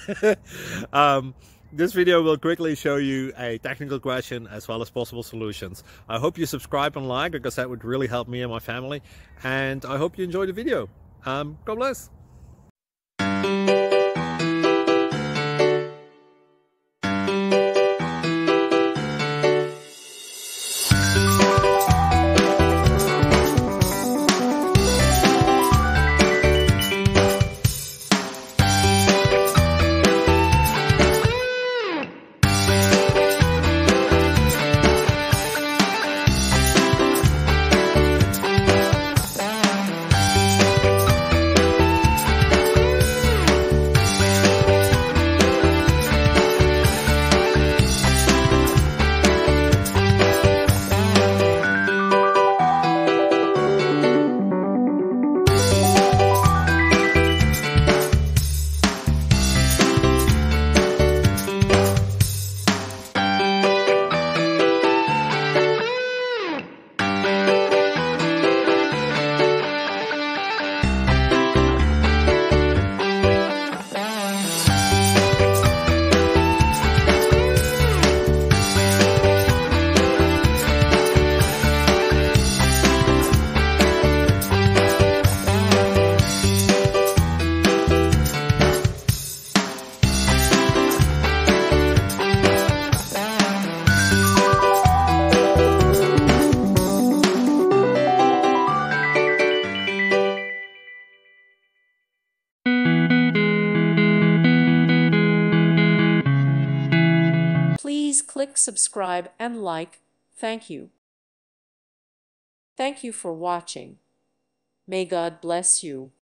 This video will quickly show you a technical question as well as possible solutions. I hope you subscribe and like, because that would really help me and my family. And I hope you enjoy the video. God bless. Please click subscribe and like. Thank you. Thank you for watching. May God bless you.